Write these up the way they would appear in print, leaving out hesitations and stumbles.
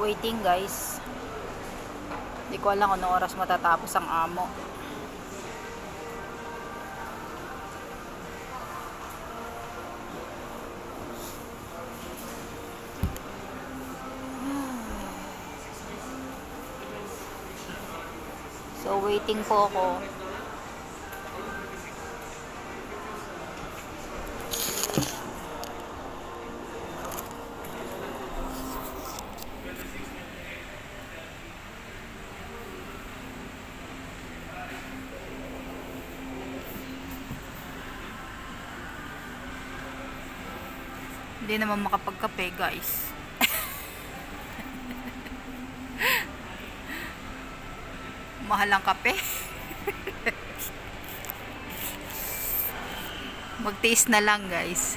Waiting guys. Hindi ko alam kung anong oras matatapos ang amo. So waiting po ako. Hindi naman makapagkape guys. Mahal ang kape. Magtiis na lang guys.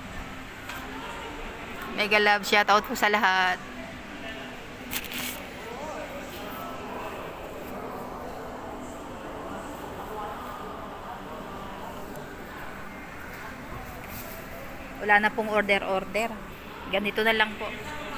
Mega love, shoutout po sa lahat. Wala na pong order. Ganito na lang po.